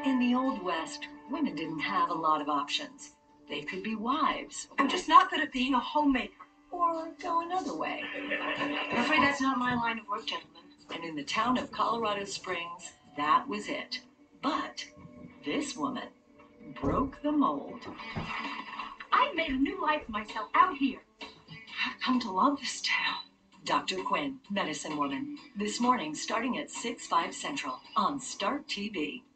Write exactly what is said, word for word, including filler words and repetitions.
In the Old West, women didn't have a lot of options. They could be wives. I'm just not good at being a homemaker. Or go another way. I'm afraid that's not my line of work, gentlemen. And in the town of Colorado Springs, that was it. But this woman broke the mold. I've made a new life for myself out here. I've come to love this town. Doctor Quinn, Medicine Woman. This morning starting at six, five Central on Start T V.